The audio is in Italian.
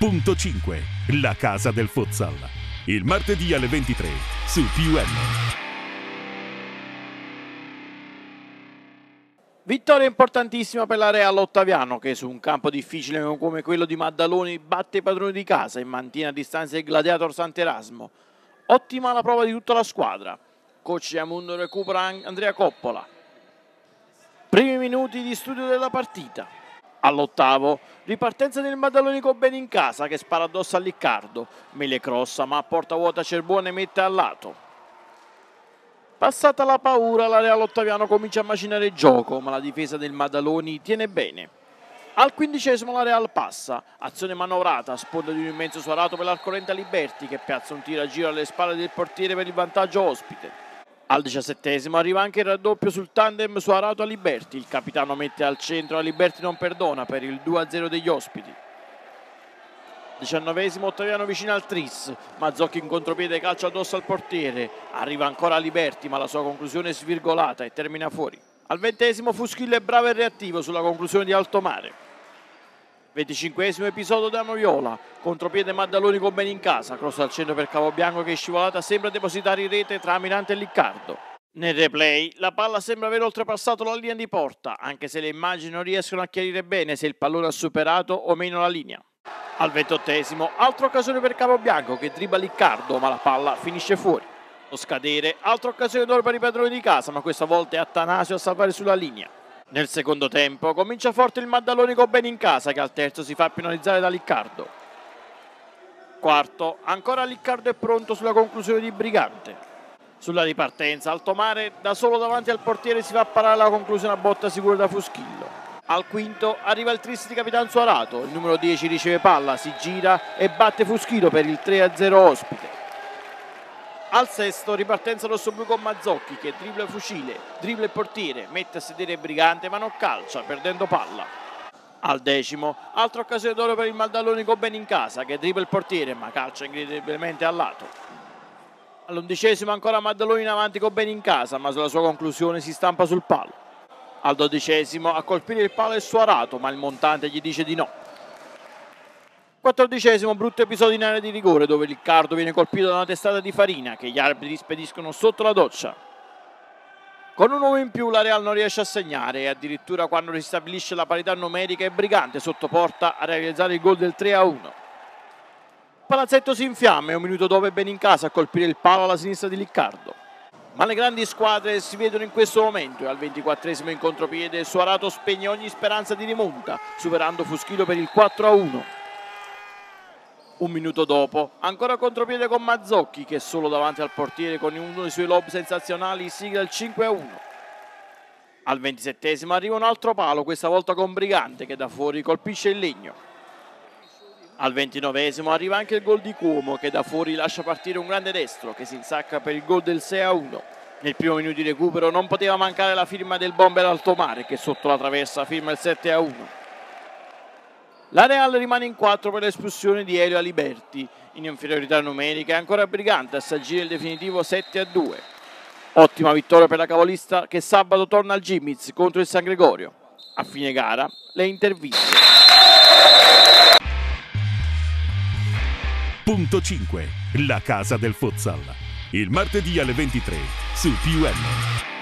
Punto 5, la casa del futsal. Il martedì alle 23 su PUN. Vittoria importantissima per la Real Ottaviano che su un campo difficile come quello di Maddaloni batte i padroni di casa e mantiene a distanza il Gladiator Sant'Erasmo. Ottima la prova di tutta la squadra. Coach Yamundo recupera Andrea Coppola. Primi minuti di studio della partita. All'ottavo, ripartenza del Maddaloni con bene in casa che spara addosso a Liccardo. Mele crossa ma a porta vuota Cerbuone mette al lato. Passata la paura, la Real Ottaviano comincia a macinare il gioco, ma la difesa del Maddaloni tiene bene. Al 15esimo la Real passa, azione manovrata, sponda di un immenso Suarato per l'arcorrente Aliberti che piazza un tiro a giro alle spalle del portiere per il vantaggio ospite. Al 17esimo arriva anche il raddoppio sul tandem Suarato-Aliberti, il capitano mette al centro, Aliberti non perdona per il 2-0 degli ospiti. 19esimo Ottaviano vicino al tris, Mazzocchi in contropiede calcia addosso al portiere, arriva ancora Aliberti ma la sua conclusione è svirgolata e termina fuori. Al 20esimo Fuschillo è bravo e reattivo sulla conclusione di Altomare. 25esimo episodio da Noviola, contropiede Maddaloni con bene in casa, cross al centro per Capobianco che scivolata sembra depositare in rete tra Mirante e Liccardo. Nel replay la palla sembra aver oltrepassato la linea di porta, anche se le immagini non riescono a chiarire bene se il pallone ha superato o meno la linea. Al 28esimo, altra occasione per Capobianco che dribbla Liccardo ma la palla finisce fuori. Lo scadere, altra occasione d'oro per i padroni di casa ma questa volta è Attanasio a salvare sulla linea. Nel secondo tempo comincia forte il Maddaloni con bene in casa che al terzo si fa penalizzare da Liccardo. Quarto, ancora Liccardo è pronto sulla conclusione di Brigante. Sulla ripartenza Altomare da solo davanti al portiere si fa parare la conclusione a botta sicura da Fuschillo. Al quinto arriva il tris di Capitan Suarato, il numero 10 riceve palla, si gira e batte Fuschillo per il 3-0 ospite. Al sesto ripartenza rossoblu con Mazzocchi che dribbla Fucile, dribbla il portiere, mette a sedere Brigante ma non calcia, perdendo palla. Al decimo, altra occasione d'oro per il Maddaloni con bene in casa che dribbla il portiere ma calcia incredibilmente al lato. All'11esimo ancora Maddaloni in avanti con bene in casa ma sulla sua conclusione si stampa sul palo. Al 12esimo a colpire il palo è Suarato ma il montante gli dice di no. 14esimo brutto episodio in area di rigore dove Liccardo viene colpito da una testata di Farina che gli arbitri spediscono sotto la doccia. Con un uomo in più la Real non riesce a segnare e addirittura quando ristabilisce la parità numerica è Brigante sotto porta a realizzare il gol del 3-1. Palazzetto si infiamma e un minuto dopo è ben in casa a colpire il palo alla sinistra di Liccardo. Ma le grandi squadre si vedono in questo momento e al 24esimo in contropiede Suarato spegne ogni speranza di rimonta, superando Fuschillo per il 4-1. Un minuto dopo, ancora contropiede con Mazzocchi che solo davanti al portiere con uno dei suoi lob sensazionali sigla il 5-1. Al 27esimo arriva un altro palo, questa volta con Brigante che da fuori colpisce il legno. Al 29esimo arriva anche il gol di Cuomo che da fuori lascia partire un grande destro che si insacca per il gol del 6-1. Nel primo minuto di recupero non poteva mancare la firma del bomber Altomare che sotto la traversa firma il 7-1. La Real rimane in 4 per l'espulsione di Elio Aliberti. In inferiorità numerica è ancora Brigante a saggire il definitivo 7-2. Ottima vittoria per la cavolista che sabato torna al Gimmiz contro il San Gregorio. A fine gara le interviste. Punto 5, la casa del futsal. Il martedì alle 23 su PUN.